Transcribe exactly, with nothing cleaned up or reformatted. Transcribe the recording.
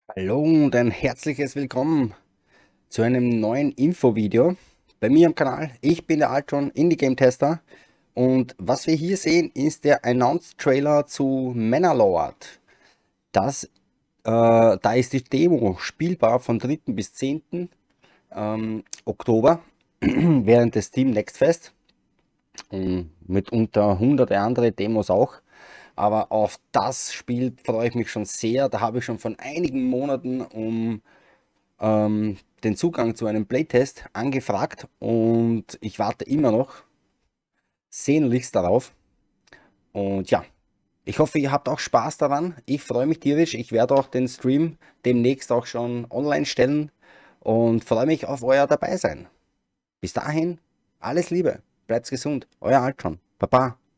Hallo und ein herzliches Willkommen zu einem neuen Infovideo bei mir am Kanal. Ich bin der Altron, Indie Game Tester, und was wir hier sehen ist der Announced Trailer zu Manorlord. Das, äh, da ist die Demo spielbar von dritten bis zehnten Ähm, Oktober während des Steam Next Fest, und mitunter hunderte andere Demos auch. Aber auf das Spiel freue ich mich schon sehr. Da habe ich schon von einigen Monaten um ähm, den Zugang zu einem Playtest angefragt, und ich warte immer noch sehnlichst darauf. Und ja, ich hoffe, ihr habt auch Spaß daran. Ich freue mich tierisch. Ich werde auch den Stream demnächst auch schon online stellen und freue mich auf euer Dabeisein. Bis dahin, alles Liebe, bleibt gesund, euer Altron. Baba.